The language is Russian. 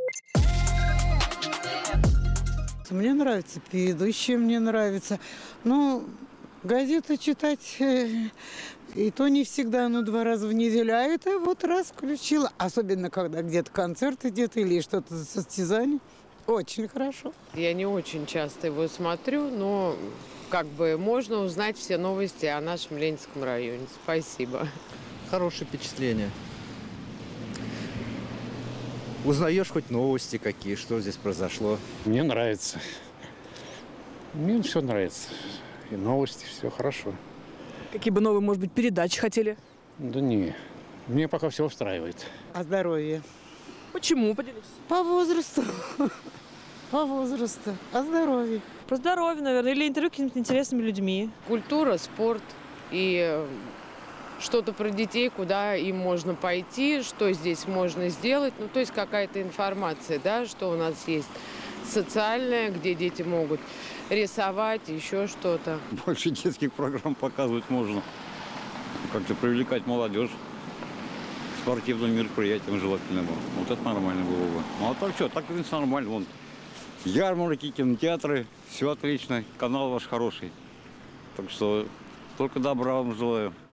Мне нравится ведущие, мне нравится. Ну, газеты читать, и то не всегда, но 2 раза в неделю. А это вот раз включила. Особенно, когда где-то концерт идет или что-то состязание. Очень хорошо. Я не очень часто его смотрю, но как бы можно узнать все новости о нашем Ленинском районе. Спасибо. Хорошее впечатление. Узнаешь хоть новости какие, что здесь произошло. Мне нравится. Мне все нравится. И новости, все хорошо. Какие бы новые, может быть, передачи хотели? Да не, мне пока все устраивает. О здоровье. Почему? Поделитесь. По возрасту. По возрасту. О здоровье. Про здоровье, наверное, или интервью с какими-то интересными людьми. Культура, спорт и что-то про детей, куда им можно пойти, что здесь можно сделать. Ну, то есть какая-то информация, да, что у нас есть социальная, где дети могут рисовать, еще что-то. Больше детских программ показывать можно. Как-то привлекать молодежь к спортивным мероприятиям желательно было. Вот это нормально было бы. Ну а так что, так в принципе нормально. Вон, ярмарки, кинотеатры, все отлично. Канал ваш хороший. Так что только добра вам желаю.